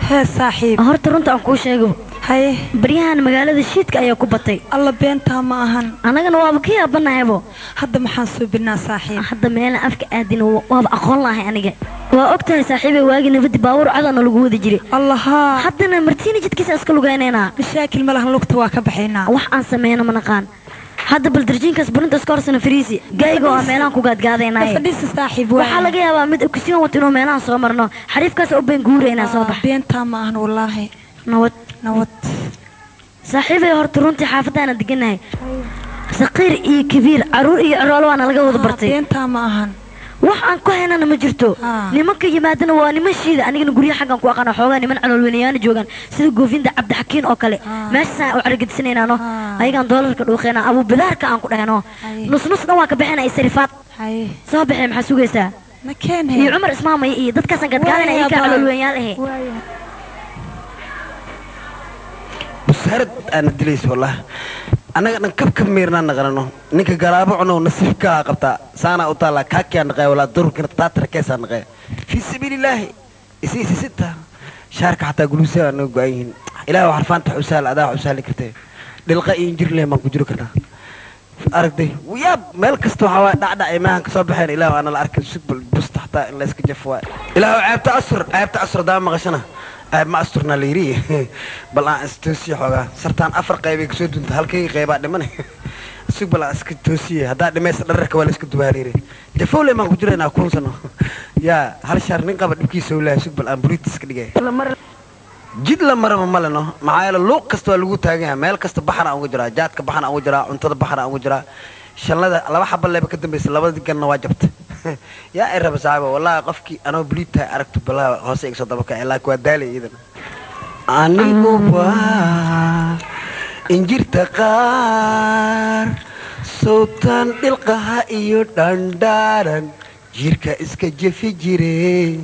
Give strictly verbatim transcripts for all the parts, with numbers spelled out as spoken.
ها صاحب هرت رنت أنكو شيء هاي بريان مقالة الشيت كأي كوبتي الله بينتها معهن أنا كان وابكي أبنا يبو هذا محاسو بنا صاحب هذا من أنا أفك أدين واب أخون الله أنا جا وأكتر صاحبي واجي نفدي باور عذنا لجود جري الله ها حتى أنا مرتيني جت كيس أسكلو جاينا مشاكل ملهن لقط واقع بحينا وح أن سمينا منقان هذا بلدرجين كاس برنت سكورسنا فريسي جاي جو ميلان كوجات قاعدين هاي فديس صاحب وحلا جاي أبا مد كسيون وتنو ميلان صامرنا حريف كاس أوبن جورينا صباح بينتها معهن والله نوت نوت صاحبي هرترونتي حافظة أنا دقناي صغير إيه كبير عرور إيه عرولو أنا لقوا ضبرتي بينتها معهن waxaan ku haynana ma jirto nimanka yimaadana waa niman shiida anigana guriga xaqan ku aqaan xoogaa niman calolweynayaan joogan sida goofinda cabdi xakiin oo kale meesha oo argagixisanaynano ayagan doolarka dhuuqeena abu bidaarka aan ku dhahno nus nus dhan waa ka bixinay sarifaad soo bixay maxaa sugaysaa ma keenay iyo Umar Ismaamay iyo dadkaas aan gadgaadana ay ka calolweynayaan ah busharad aan dilays wallahi anaga dhan kab kab meerna naqrano ninka garaabo cuno nasiibka qabta saana u taala ka keen qay wala durka taatra keesan qay fi sabilillah isi sita sharka hatta gulusa anu go'ayin ilaahu harfaanta xusaal adaa xusaal kirtay dhilqa injir leh ma ku jiro karna aragtay wiyab meel kasto waxa dhacda iimaan ka soo baxeen ilaahu ana la arkay subul busta hatta in la iska jafwa ilaahu aabta asr aabta asr daa maqashana ما أسترنا ليري بلا استوسي حاجة سرطان أفرق قيبي كسود أنت هالكي قيبة دمنه سوق بلا استوسي هذا دمس درك ولا اسكت باريري جفولة ما كجرنا أكون سنو يا هالشهر نقابل بكي سولا سوق بلا بريتس كده جد لما رم مالنا معايا اللوق كستو اللوق تاجها مال كستو بحر أو جرا جات كبحر أو جرا أنت بحر أو جرا شلنا ذا لما حب الله بكتب بس لما ذيك كنا واجبت يا إرب صعبة والله قفكي أنا بليتها أركت بلا هسيك صدقك إلا كودالي إذا أنا بوا إنجير تقار صوتان القها إيو دندارن جيرك إسك جفي جيرين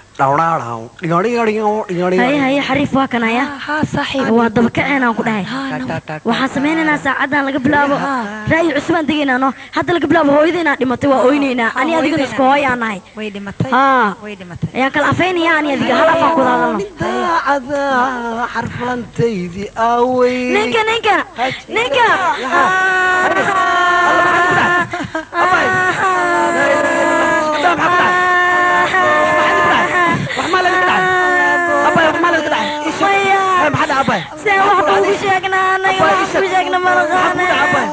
هاي هاي حريف واكنا يا ها صحيح وهذا بكعنا وكده وحاسميننا ساعدنا لقبلابو راي عثمان دقينا نو هذا لقبلابو هو يدينا دمتي وأوينينا أنا هذيك نسكوي أنا هاي ويدي متى ها ويدي متى يا كلافين يا أنا هذيك هلا فاكو هذا عذا حرف لنتيدي أوي نيكا نيكا نيكا سواحد وشجنا أنا وشجنا مرغانا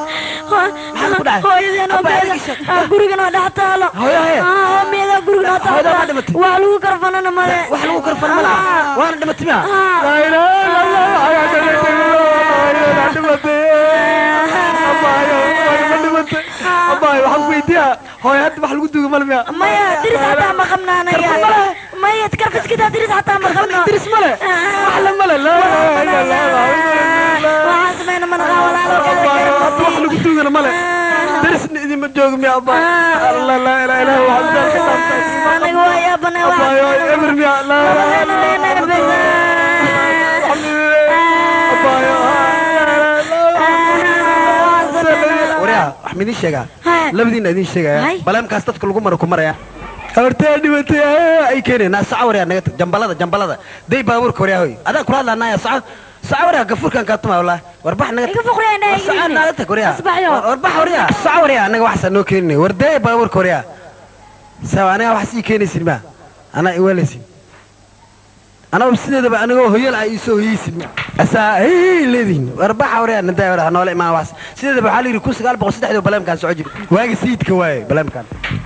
هاي زين وبيلا غورجنا دهتالا آه ميلا غورجنا دهتالا وعلو كرفنا نملا وعلو كرفنا نملا وانا دمت ميا لا إله إلا الله يا دمت دمت أباي وحنا ويديا هاي هاد بحلو دوغ مالميا ما يا درس حتى ما خمنا أنا يا ما يتكرفس كده درس حتى ما خمنا درس ملا وحلا ملا لا لا لا وعاسمين من غاولا أباي وحلو دوغ ملا درس ندي مجوج ميا أباي لا لا لا لا وحنا أنا جوا يا بنا أباي أمر ميا لا وريا أحمدي الشجع لبدين أدين الشجع بلام كاستات كل جمرة كمرة أرتدي بتي أي كيني ناس عوري أنا جنبلاده جنبلاده دي بابور كوريا هوي هذا كل هذا نايا صع صعوري كفور كان كاتما والله وربح نجت كفور كوريا نايا صع أنا كوريا وربح وريا صعوري أنا واحد سنو كيني وردي بابور كوريا سوا أنا واحد سي كيني سينما أنا إيوالسي أنا بسنة ده أنا هو يلا يسوع يسمع أسا إيه لذين وربح وريا نداي ورا نولي ما واس سنة ده بحالي ركوس قال بقصد حد بلام كان سعودي واجي سيد كواي بلام كان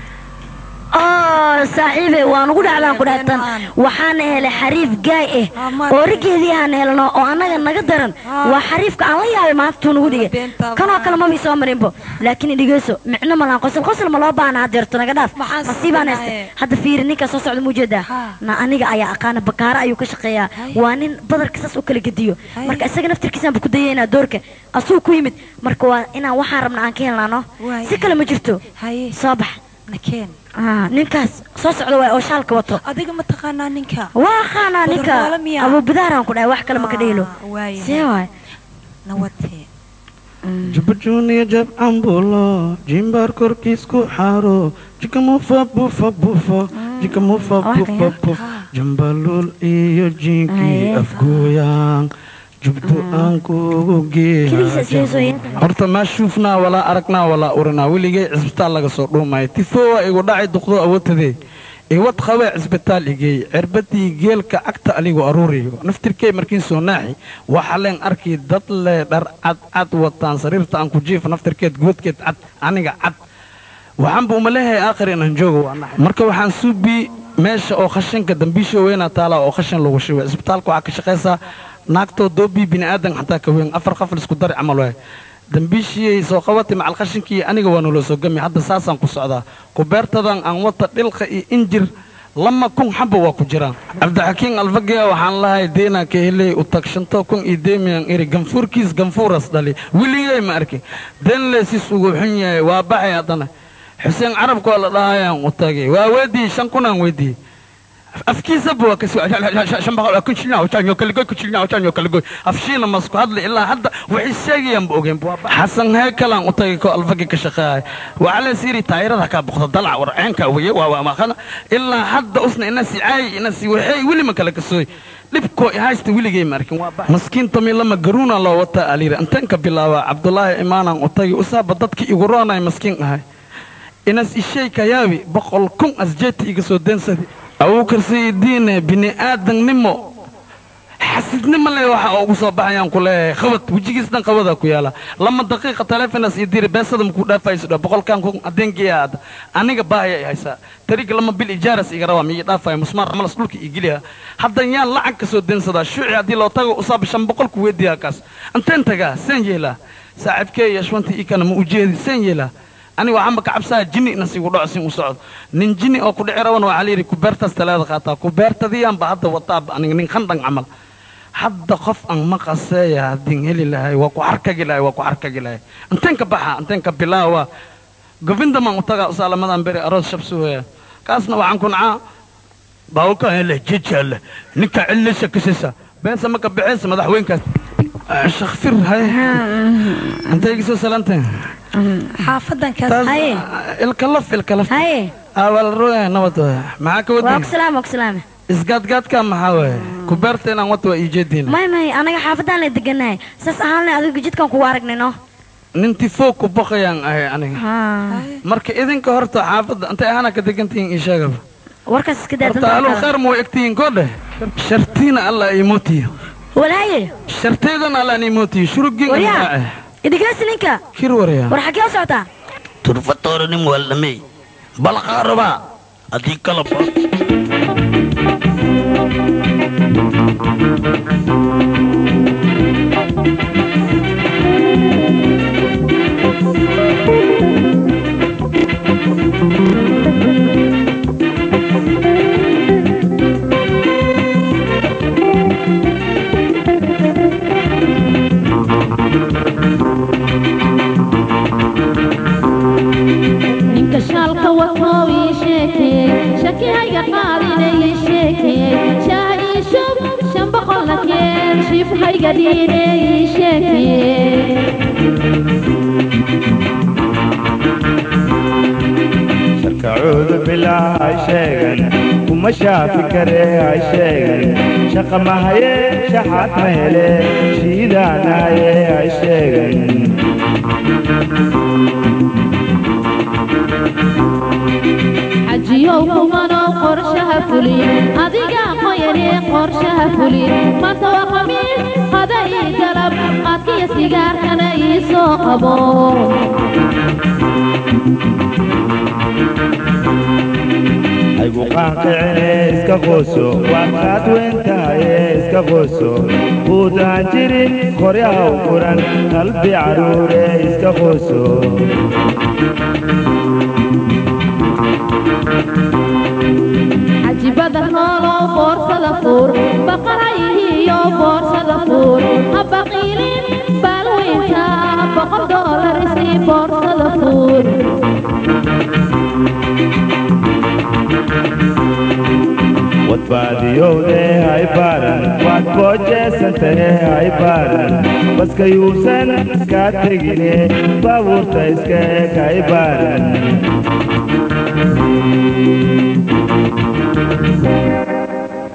آه صاحبي وأنا أقول على قدرتنا وحنا هلا حريف جاي ورجع ذي أنا هلا وأنا نقدرن وحريف كان الله ما تنودي كانوا كلام ما بيسومرين بو لكن اللي جالسوا معنا ملان قصل قصل ملابا أنا عدرتنا قداف مصيبة ناس هذا في رنيك صوص على الموجودة نا أنا جاي أكان بكارة أيوك شقيا وأنا بدر كسس وكل جديو مرك أسجن نفتر كيسان بكدينا دورك أسوق كويمت مركوا أنا وحرمنا عن كين لانه سكلا مجرتو صباح نكين آه نكاس صوص على وشالك وطو أديك ما تقانا نكا واخانا نكا أبو بداران كنا واحد كلام كديلو سواي نوتي جبجوني جب أمبولا جيمبار كوركيسكو حارو جيكا موفا بوفا بوفا جيكا موفا بوفا بوفا jambalul iyo jinkii afgooyaan jubdo aan kugu geeya horta ma shufnaa walaa aragnaa walaa urinaa weligay cisbitaal laga soo dhuumay tifoowa igu dhacay duqdo awoodtadee iwad qabay cisbitaal igey cirbadii geelka agta aligu aruuriyo naftirkay markiin soo naaxi waxa leen arkay dad le dhar cad cad wataan sariirta aan ku jiif naftirkeed goodkeed cad aniga cad waxaan buu maleehay aakhir inaan joogo marka waxaan suubi meesha oo khashinka dambiisha weynaa taala oo khashin lagu shubay cisbitaalka waxaa ka shaqaysaa naagtoo doobii bini aadan xataa ka weyn afar qafal isku dari camal waay dambiishiyay soo qabatay macal khashinkii aniga waa nolo soo gami hadda saasaan ku socdaa kubeertadan aan wata dhilqa iyo injir lama kun xabba waa ku jiraan cabdixakiin alfagiya waxaan lahay deena ka helay u tag shanto kun iyo deemiyan eri ganfuurkiis ganfuuras dhali weligay ma arkin deen leesiis ugu xun yahay waa baxay haddana xuseen carabka waa la dhahayaan u tagay waa weydii shan kunaan weydii afkiisa buu ka soo shan boqol kun shilin oo tan yo kala goy ku shilin oo tan yo kala goy afshiina masku hadla ilaa hadda waxay sheegayaan boogeen buu xasan heekalan u tagay ko alfagi ka shaqaay waxa siri taayirada ka boqdo dalac warceenka weeye waa ma qana ilaa hadda usna inasi ay inasi waxay wili ma kala kasooy dibko haysta wiligay markin waa baa maskiin tami lama garuuna loo wata aliira intan ka bilaaba abdullaahi imaanan u tagay usaaba dadkii igu roonay maskiin ahay inas ishay ka yaabi boqol kun asjeeti iga soo densadi أو كرسي دين بني آدم نمو حسيت نما اللي واحد أو صوب بعيان كله خبط وجيك سدان خبطه كيالا لما دقيقة ثلاثة ناس يدير بس هذا مكودا فايس ده بقول كان كون أدين جياد أنا جبايا هيسا طريق لما بالإجارة سيجروا مية دافع مسمار عمل سلوك يجيلها حتى يان لعنك سود دين صدا شو عادي لو تاجو أصاب شام بقول كويديا كاس أنت أنت جا سنجيلا ساعد كي يشوانتي إكنا موجود سنجيلا أنا وعم كعبسها جني نسي وضع سين وصعد نين جني أو كل عروان وعليري كبرت ثلاثة خطا كبرت ذي أم بعد وطاب أنا نين خندق عمل حد خف أن مقصايا دين هلي لهاي وكو حركة جلاي وكو حركة جلاي أنتين كبحة أنتين كبلاوة قفين ما متقع صالة مدام بري أرز شبسوه كاسنا وعنكم عا باوكا هلا جيتش هلا نكا علسة كسسة بين سمك بعيس مدح وين كاس شخفر هاي أنت يجلسوا سلامتين حافظا كاس هاي الكلف الكلف هاي أول روح نوتو معك ودي وكسلام وكسلام إسقاط قاط كم محاوي كبرتنا وتو إيجادين ماي ماي أنا حافظا اللي دقناي ساس أهلنا أذوق جيت كم كوارقنا نو ننتي فوق بقيان أهي أنا ها مرك إذن كهرت حافظ أنت أنا كدقنتين إيشاغب وركس كده تعالوا خير مو إكتين كله شرطينا الله يموتي ولاي شرطينا الله يموتي شرقين وريا إذا كان سنينك كير وريا ورحكي أصعتا ترفتورني مولمي بالقاربة أديك كلبا شالك وطوي شكي شكي هيا قاريني شكي شاهي شوف شنبقل لكين شيف هيا ديني شكي شرك عود بالله عشيغن وما شاف كره عشيغن شق ما هي شحات مهله شيدانا هي عشيغن حجيو كمانو قرشها فولي أديقا قيري قرشها فولي ما توقمي قدأي قلب قاتكي سيقار كان يسو قبو أيقو قاقعي اسكا غوسو وقات وانتهي اسكا غوسو بودان جيري قريا وقران قلبي عروري اسكا غوسو عجيبة دخلوا بورصة دفور بقرأيه يو بورصة دفور أبقيلين بالوينتا بقر دولار سي بورصة دفور وتباديو ده هاي بارن وات بوجه سنتني هاي بارن بس كيوسن كاتريني باور تايسكا هاي بارن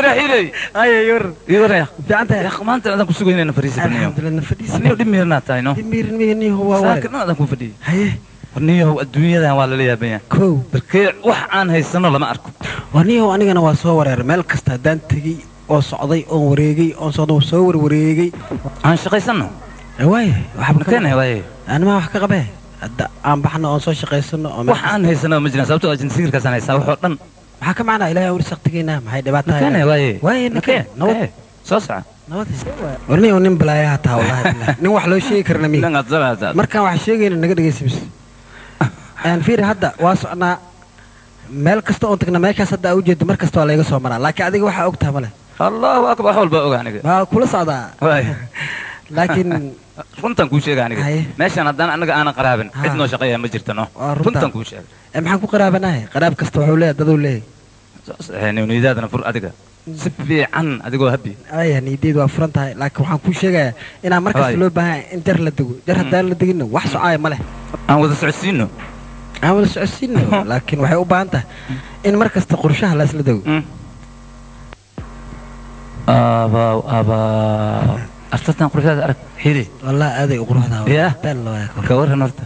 حيلي ay yar يور يا fiicanta يا اخي ما انت انا كسوق هنا فريسه بنيو alxamdulillah nafadiisa نيو دميرنا تاينو dimir miyani huwa waa ساكن انا كون فدي haye نيو الدنيا waa la leeyahay kow barkee wax aan haysano lama arko waniyo anigana waa soo wareer meel kasta hadaan tagay oo socday oo wareegay oo soo soo warwareegay aan shaqaysano waay waxa كان واي أنا ما أحكي قبله هذا أنا بحنا أنصار شقيسنا wax aan haysano ma jiraan sababtoo ah jinsiirka san haysaa wax oo dhan حكى معنا إلهي أوري سقتينا ما هي دبعتها كان واي واي نكين نوت soo saca نوت ورني ونم بلايا هتا والله نم wax loo sheegi karna mi lan adzabaata markaan wax sheegayna naga dhageysi bis aan fiir hadda waa socnaa meel kasta oo tagna meeshaas hadda u jeedo mar kasta waa laga soo maraa laakiin adiga waxa ogtahay male allahu akbar xol baa ogaaniga ma kula socdaa waay laakiin runtan ku sheega aniga meeshan haddaan anaga aanan qaraabin cid noo shaqeeya ma jirtano runtan ku sheega ee maxaan ku qaraabanahay qaraab kasta wuxuu leeyahay dad uu leeyahay nidaadana fur adiga si fiican adigoo habi ay nidaad waa furan tahay laakiin waxaan ku sheegayaa inaan markaas loo baahan in jar la dago jar haddaan la dagin wax socaay ma leh aan wada socodsiino aan wada socodsiino laakiin waxay u baahan tahay in mar kasta qorshaha la isla dago aba aba أرتدنا قرفة أرك حيري والله هذا قرفة يا كورها نرتا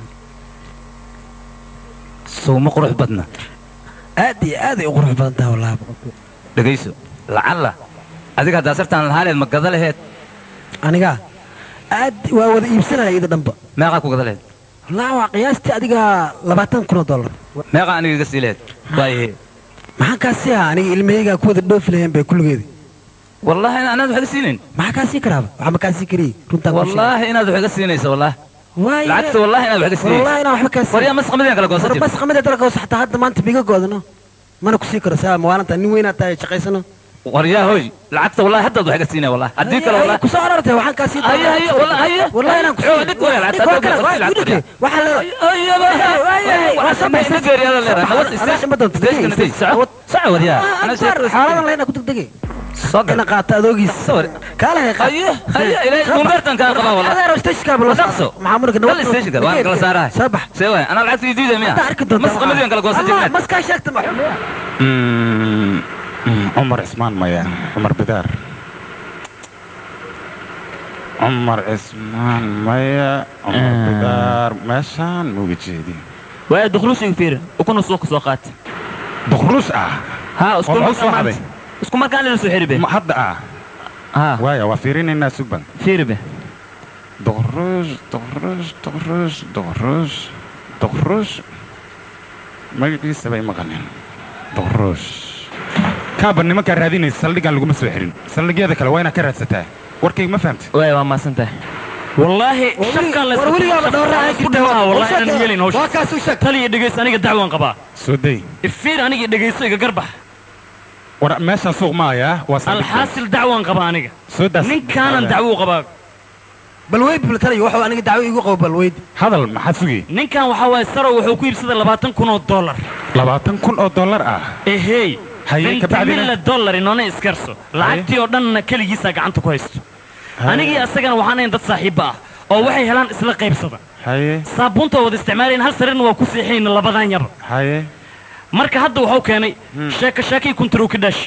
سو ما قرح بدنا هذه هذه قرح بدنا والله دقيسو لعل أديك هذا صرت عن الحالة المقدلة هيت أنا قا أد وهذا يبصرها إذا دنبا ما قاكو قدلة لا وقياستي أديك لبعتن كنا دولار ما قا أنا قصيلات باي ما كاسيها أنا الميجا كود الدوف لهم بكل جدي والله أنا أنا ذو حاجة سنين ما كاسي كراب ما كاسي كري والله أنا ذو حاجة سنين والله العكس والله أنا ذو حاجة سنين والله أنا وحنا كاسي وريا مسخ مدين كلا قوسة بس خمدة ترى قوسة حتى هذا ما أنت بيجا قادنا ما أنا كسي كرسا ما أنا تاني وين أتاي شقيسنا وريا هوي العكس والله حتى ذو حاجة سنين والله أديك والله كسر أرته وحنا كاسي هيا هيا والله هيا والله أنا كسي أديك ولا العكس أديك وحلا هيا بقى وحسب يسجل يا الله أنا شو بدون تدقي ساعة ساعة وريا أنا حالا الله أنا كنت دقي صدق أنا قاعد أدوقي صور كاله هيا هيا إلى كونفرتن كان قبا والله هذا استشكى بالله نقصه محمد كده ولا استشكى وانا كلا سارة صبح سوى أنا العكس جديد مية مسخ مدين كلا قوسة الله مسكا شكت عمر عثمان مايا عمر بدار عمر عثمان مايا عمر بدار ماشان مو بتجيدي وين دخلوش كثير وكونوا سوق سوقات دخلوش اه ها اسكو مكان اسكو مكان اللي سحربه ما حد اه ها وايا وفيرين الناس سبا فيربه دخرج دخرج دخرج دخرج دخرج ما لسه باي مغنين دخرج كابن ما كان رادين السلق قال لكم سحرين سلق هذا كلا وين كرهتها وركي ما فهمت واي ما سنته والله شك الله ورولي يا بدور والله انا يلين هوش واكاسو شك تلي دغيس انيga dacwan qaba سودي ifir anigi dhageyso iga garbax ور meesha suuq maaya wasal hasil dacwan qaba aniga suudas nin kana dacwo qaba balweyd biltay waxa aniga dacwo igu qabo balweyd hadal ma xasugi ninkan waxa way saro wuxuu ku iibsaday labaatan kun oo dollar labaatan kun oo dollar ah ehey haye ka bacdina dollar inona iskarso lacagtii oo dhan kaligiisa gacanta ku haysto anigi asagana waxaan ahayn dad saaxiib ah oo waxay helaan isla qaybsada haye saabunta wada isticmaaleen hal sarin waa ku siixeen labadan yar haye marka hadda wuxuu keenay sheeka sheekay kuntaru ka dhash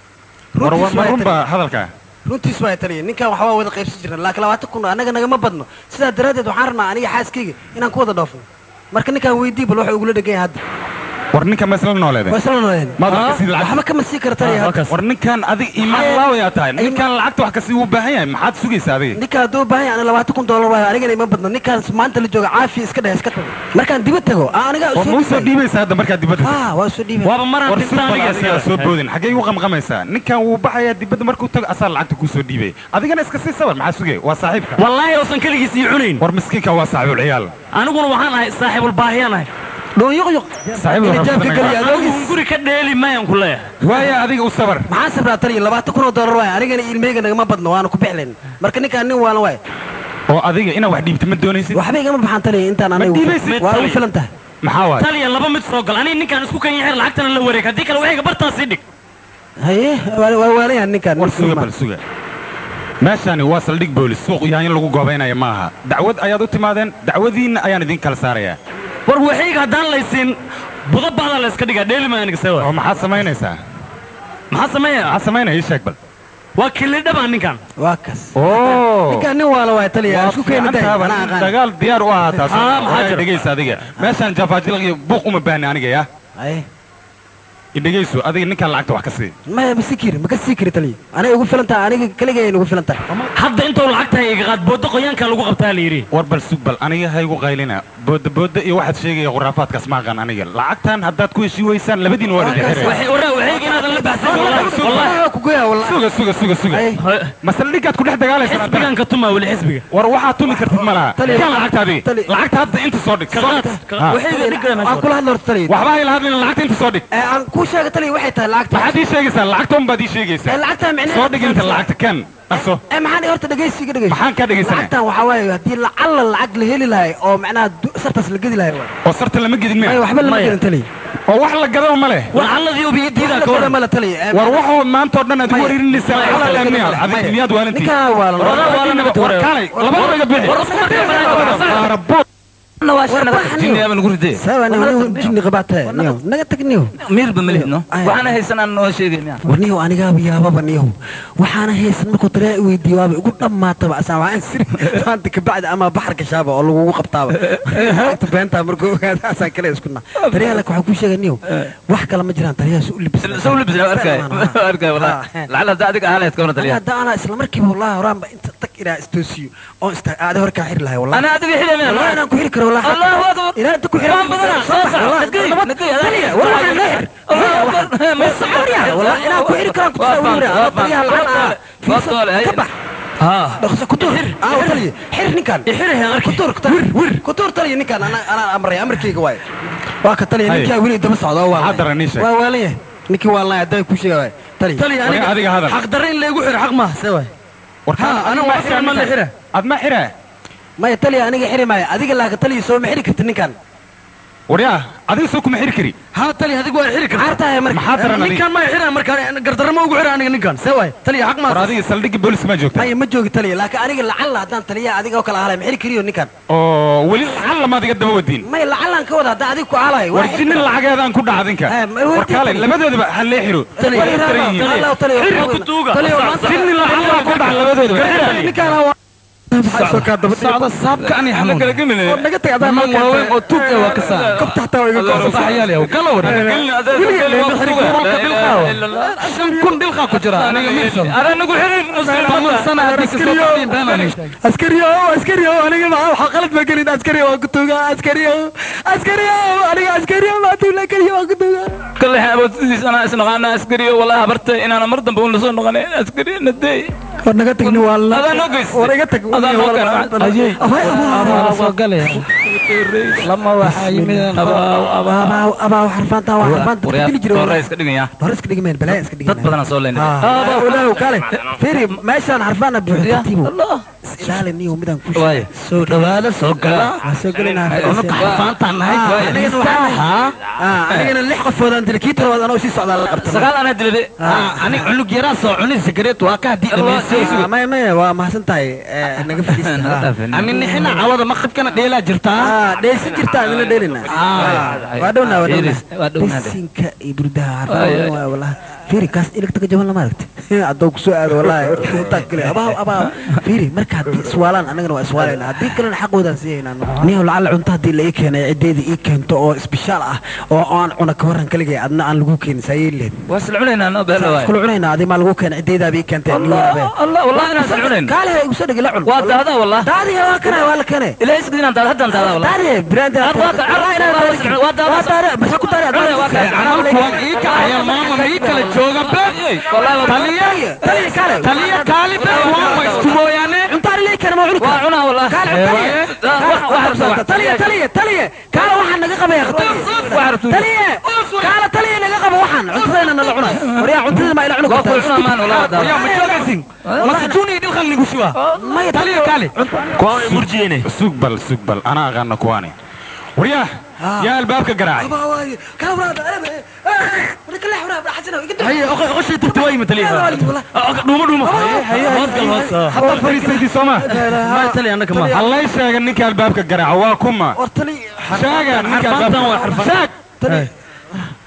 runba hadalka runtiis waa taliye ninkan waxa waa wada qaybsan jirna laakiin labaatan kun anaga naga ma badno sida daraadeed waxaan rabnaa aniga xaaskayga inaan ku wada dhoofno marka ninkan weydii bal waxa ugu la dhagay hadda war ninka maslan nooleed maslan nooleed ma dadka si lacag waxa kama sii kartaa ya war ninkan adig iimaan laaw ya tahay ninkan lacagta wax ka sii u baahan yahay maxaad sugaysaa adiga ninka haduu baahan yahay labaatan kun dollar waa aniga ma badno ninkan maanta la jooga caafi iska dhahay iska tago markaan dibad tago aniga soo soo dhiibaysaa hadda markaa dibad ha waa soo dhiibay waaba maraan dintaan aniga soo boodin xagee u qamqamaysaa ninkan wuu baxayaa dibad markuu tago asaar lacagta ku soo dhiibay adigana iska sii sabar maxaa sugay waa saaxiibka wallahi oo san kaligiis ii cunayn war miskiinka waa saaxiibul ciyaal aniguna waxaan ahay saaxiibul baahiyaan ahay دون يقيق صاحب guri ka dheeli mayan ku leeyahay waaya adiga u sabar maxaa sabraa tani labaatan kun oo dollar waay anigana ilmeyga nagama badno waana ku bixleen marka ninkaan nin waana waay oo adiga ina wax dhiibta ma doonaysid waxba igama baxaan tani intaan anigu waa u filan tahay maxaa waay taliya laba mid soo gal aniga ninkaan isku kan yahay lacagtana la wareeg hadii kale waxay bartaan sii dhig haye waa waalayan ninkaan war suga bal suga meeshani waa saldhig boolis suuq yahay in lagu goobaynayo maaha dacwad ayaad u timaadeen dacwadiina ayaan idin kala saarayaa war waxayga hadaan laysiin buda baada la iska dhigaa dheeli ma aniga sawa oo maxaad samaynaysaa maxaa sameeyaa maxaa sameynaya ii sheeg bal waa kili dhaba ninkan waa kas oo ninkan nin waa la waay taliya isku keenay dagaal diyaar u ahaa taas Ah, maxaa jira? dhegeysa adiga meeshaan jafaajilqiyo buuq uma baahna aniga yaa ay idhegeyso adiga ninkan lacagta wax ka sii ma ma sikir ma ka sikir taliya aniga ugu filan tahay aniga kaliya ugu filan tahay hadda intuu lacagta iga qaad boodo qoyaanka lagu qabtaa la yiri war bal sug bal aniga ha igu qaylina booda booda iyo waxaad sheegaya khuraafaadkaas ma aqaan aniga lacagtan haddaad ku heshii weysaan labadiina waa idin xiraya waxay waraa waxay inaadan la baxsan wallahi ku goya wallahi suga suga suga suga masal dhigaad ku dhex dagaalaysaa xisbigan ka tuma wali xisbiga war waxaad tumi kartid ma laha kan lacagtaadii lacagta hadda inta soo dhig waxay dhigaan aan kula hadlo taliya waxba ay lahadlin lacagta inta soo dhig aan ku sheegay taliya waxay tahay lacagta waxaad ii sheegaysaa lacagta un baad ii sheegaysaa lacagta micnaheedu soo dhig inta lacagta kan aso ee maxaan horta dhageysiga dhageysi maxaan ka dhegeysanay lacagtan waxa waaye hadii lacag lacag la heli lahay oo macnaha sartas la gedi lahay oo sarta lama gedin ay meel waxba lama gedin taliya oo wax la gado ma leh walaaladii ubi diida ka wada mala taliya war waxoo maanta oo dhan aad ugu wareerinaysaa xalaqaniya adiga miyaad waalantii ninka waa la war kaalay laba laga bixi war isku markaa rabbo jinni aban ugu ridee sawa niyo jinni qabatay niyo naga tagniyo miirba malihno waxaana haysanaan noo sheegay miya warniyo aniga biyaaba niyo waxaana haysan markuu taraa weydiiyo waaba ugu dhamaataba asaan waan sir maanta ka bacda ama baxarka shaaba oo lagu qabtaaba inta beenta markuu ogaada asaan kale iskuna tariya la waxa ku sheegay niyo wax kale ma jiraan tariya soo libis soo libis arkay arkay wallahi lacala daadiga ahaleed ka taliya hada ana isla markiiba wallahi horaanba inta tag ila istoosiyo oo inta aad hor ka xir lahay wallahi ana adiga xidhay wallahi ana ku xiri karo wallahi الله اكبر الى انت ku xiran بدنا والله نقي والله نهر ما صبر يا والله انا ku xiri karo ku sawira tariya lacag فضل هي ها بخص كتور اه تلي حر نكان xiraha arki كتور كتور كتور تلي نكان انا انا امري امركيga waay waa ka taliya ninka wili daba socdo waa hadar anisha waa waalay ninki wallahi aday ku sheegay taliya taliya aniga adiga hadal xaq dareen leegu xir xaq ma sawa warkaan ana waa xir ma la xira ad ma xira ما يتلي أنا حري معي أديك اللي هتلي يسوي محري كتني كان وريا أديك سوق محري كري ها تلي هذيك واحد حري عارتها يا مركز محاضر أنا نكان ما يحرى مركان قدر ما أقول حرى أنا نكان سوي تلي حق ما هذه سلدك بوليس ما جوك ما يمجوك تلي لكن أنا قل لعل هدان تلي أديك وكلا على محري كريو نكان أوه ولي لعل ما تقدم ودين ما لعل أنك وده هدان أديك وعلى ورجين العجة هذا أنكون عادنك وركالي لما ده بقى هل يحرو تلي تلي تلي حري كتوجا تلي جين العجة أنكون على لما ده نكان socda saabka ani xanuun naga tagay adaa man waaweyn oo tuug ah waa ka saa kabta xataa way iga saxyaal yaw kala waran shan kun dhilqa ku jira aniga miirsan أنا نقول حرين toban sana hadii ka soo qaadin baanan askariyo askariyo aniga ma waxa qalad ma gelin askariyo waa kutuuga askariyo askariyo aniga askariyo ma tuula kaliyo waa kutuuga كل حين أبغى أنا أسمع أنا عسكري والله هبرت إن أنا مرة بقول لصون نغني عسكري ندي war naga tagni waa هذا نقص war iga tag هذا نقص ayay aba soo galay lama waxa yimid aba aba aba aba xarfaanta waa xarfaanta kili jiro ورا إسكت دقيقة war iska dhigmeen balaa iska dhigmeen dad badan soo leeyahay aba ulaa kale fiiri meeshan xarfaana buuxtiibo ilaali niyo midaan ku waay soo dhawaada soo gala soo galina ona ka xarfaanta nahay ha anigana lix qofood aan dilkii tiro wadana si socdaa la qabtay sagaal ana dilay ani cunug yaraa soo cunay sigareet waa ka hadii dhameysay ma ma waa mahadsan tahay naga fadhiistaa ani nixina cawada maqribkana dheelaa jirtaa ah dheesi jirtaa adina dheelina waa dhowna waa dhowna waa dhowna sinka iyo burdaha xarfaana waa wallahi fiiri kaas ilagta ka jaban lama aragtay adoo ku soo aado wallahi inta kale aba aba fiiri marka hadii iswaalaan anagana waa iswaalayna hadii kalena xaqoodan siiyayna niyo lacal cunta hadii la ii keenay cideedii ii keento oo special ah oo aan cuna ka waran kaligay adna aan lagu keenin sayleed wasalcunayna no beelo waay kul cunayna adii ma lagu keenay cideedaa bi keentay الله الله والله انا سلعونين قال هي ugu soo dhigay la cun waa daada والله daadi waa kana waa la keenay ilaa isqidina daada hadan daada والله daadi brand waa daada bas ku daari kuwan ii kacaya maama ma ii kala jooga be taliya taliya kale taliya kaali be waa ma isku mooyaane cuntaar leey kana ma cuni waa cuna والله taliya taliya taliya kala waxaan naga qabay taliya kala taliya naga qabo waxaan cuntadeena la cunay wariya cuntada ma ila cuni waa cuna maan والله yaa ma joogaysin masjuuni dhilqan nigu shuwa ma taliya kaali kuwa murjiyene سوق بل سوق بل أنا أغنى كواني وريا يا الباب كجراعي هي أخش تبتوي مثليها دوما دوما حتى فريق سيدي سما ما تلي أنا كمان الله يشاق إنك الباب كجراعي واكما شاق إنك الباب شاق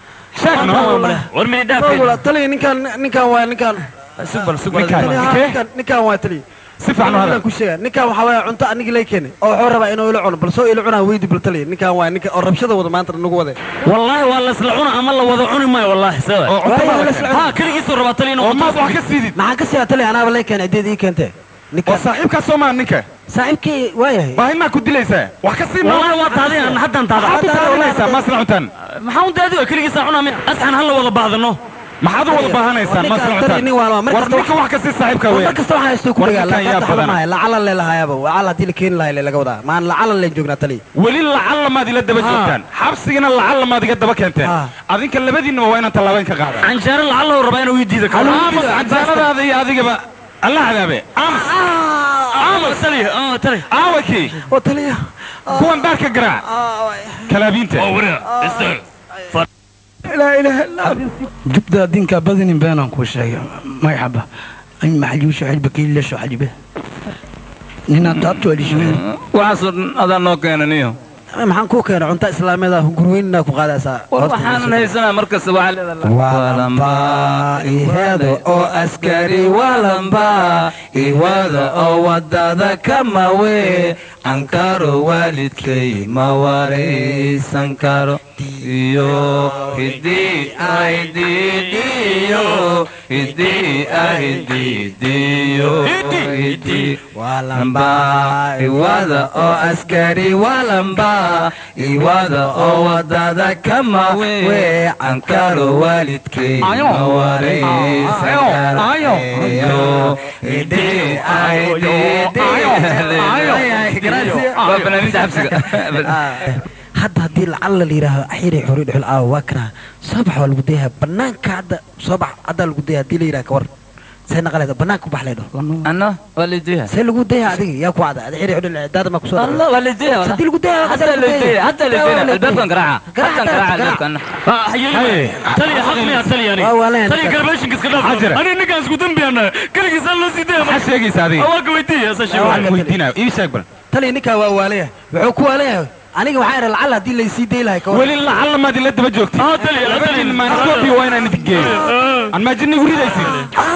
شاكنا ورمي دافع والله تلي نكان نكان وين نكان سوبر سوبر نكان نكان وين تلي سيف عنه هذا كل شيء نكان وحواه عنت أنك ليكني أو حربا إنه يلعون بس هو يلعونه ويدي بالتلي نكان وين نكان أو ربشة وضع ما أنت النقوة والله والله سلعونا أما الله وضعوني ما والله سوا ها كل يسور ربطلي إنه ما أبغى كسيدي ما كسي تلي أنا ولا كان عديد كنت نكان صاحبك سوما نكان صاحبك وياه ما هي ما كنت ليسا وحكسي والله وقت هذه أنا حتى أنت حتى ليسا ما سمعتن محاول هذه كل يسعونا أسحن هلا والله بعض إنه ما حد ولا بهانيسان ما سمعتن ورنيك وحكسي صاحبك وين مركز waxaa isku ku dhigaa la ala la lahaayaba ala hadii la keen lahaay laga wadaa maan la ala la joogna tali wali la ala ma dila daba joogtaan xabsigina la ala ma diga daba keenteen adinka labadiina waa inaan talaabayn ka qaada anjaar la ala raba inuu diido kala anjaaradaada iyo adigaba Allah hadaabe ams ams tali ah tali awaki oo tali kuwan barka garaa kalaabinta oo wara isal لا إله إلا الله جبت دينك بدن بينهم كل شيء ما يحبه أي محجوش حجبك إلا شو حجبه نينا تابتو اللي شو وعصر هذا نوكين نيو maxaan ku keenay cunto islaameed ah gurweynna ku qaadaysaa waxaan haysanaa markas waxa leedahay walamba ihado oo askari walamba iwada oo wadada kama we ankaro walidkay ma wareysan karo iyo hidii ay diidiyo hidii ay diidiyo hidii walamba iwada oo askari walamba iwada oo wadada kama we ankaro walidkay ma wareysan karo iyo hidii ay diidiyo hadda haddii lacalla la yidhaaho axiri xuri dhuxul aawa waa kanaa soobax waa lagu dayaha banaanka hadda soobax haddaa lagu daya haddii la yidhaha kawar see naqaleeda banaanka ku bax leedho anna waa la dayaha see lagu dayaha adiga yaa ku cada axiri xuri daada ma kusoo allah waa la dayaha haddii lagu dayaha hadda la dayaha hadda la dayaha albaabkan garaaca hadda garaaca albaabkan tali xaqni tali yani tali garbashin kiska dhaaf ani ninkan isku dambiyaana kaligiis alla sidee ma sheegaysa adiga awaa weydiiya sa sheeg waxaan weydiinaa ii sheeg bal tali ninka waa waalaya wuxuu ku waalaya aniga waxaan iraa lacala haddii laysii day lahay kawar weli lacala maad ila daba joogtay aa tali labadiin maanaskoobi waa inaan idin geeyo aan maajinni uridaysin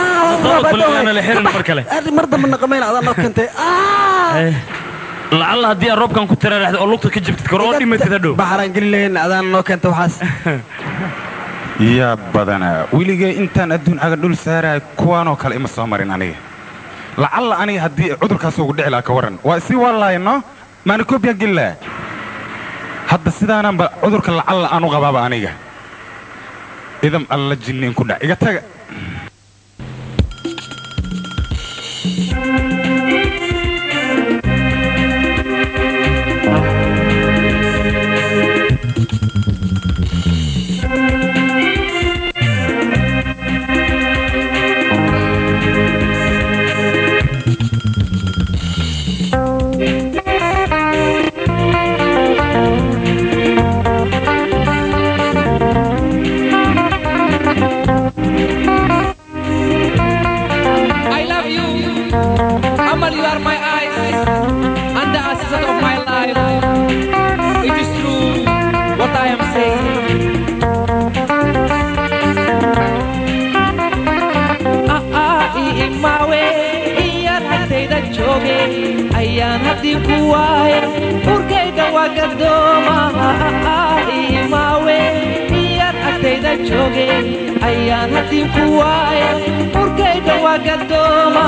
mar dambe naqamayn adaa noo keentay lacala haddii aan roobkan ku tiraaraxda oo lugta ka jabtid karo oo dhimatid hadhow baxaraan gelin lahayn adaan noo keentay waxaas yaa badanaa weligay intaan adduun caga dhul saaraay kuwaanoo kale ima soo marin aniga lacalla aniga haddii cudurkaas ugu dhici lahaa ka warran waa isii waalaayno maanikoobiyaan geli lahaa hadda sidaananba cudurka lacalla aan u qabaaba aniga idam alla jinniin ku dhac iga taga ayaan haddii ku waaye urkayga waa gadooma imaawe iyad agtayda jooge ayaan haddii ku waaye urkayga waa gadooma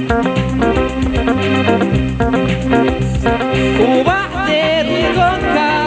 ubaxdeed idoonka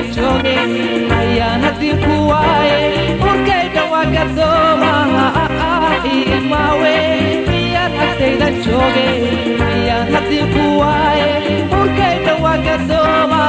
jooge ayaan haddii ku waaye urkayga waa gadooma imaawe miyaan agtayda jooge ayaan haddii ku waaye urkayga waa gadooma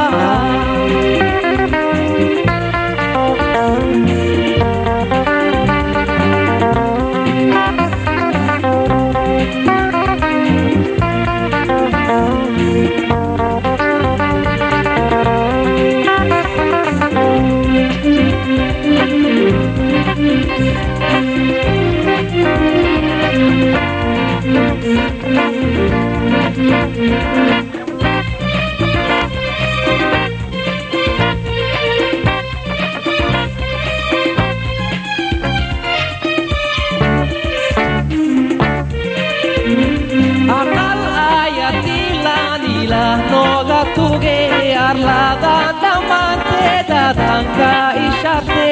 arlada dhammaanteeda danka isharte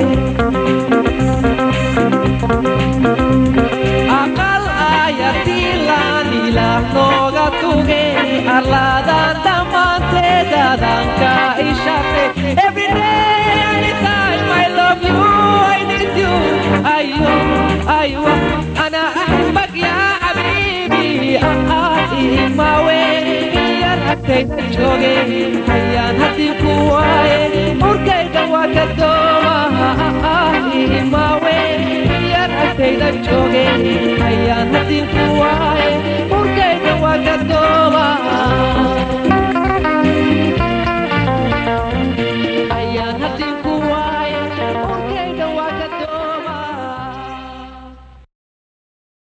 aqal ayatilanila nooga tuge arlada dhammaanteeda danka isharte every day anytime I love you I need you ayo ayo ana ahbak ya habibi imawe agtayda jooge ayaan haddii ku waaye urkayga waa gadooma imaawe iyaan agtayda jooge ayaan haddii ku waaye urkayga waa gadooma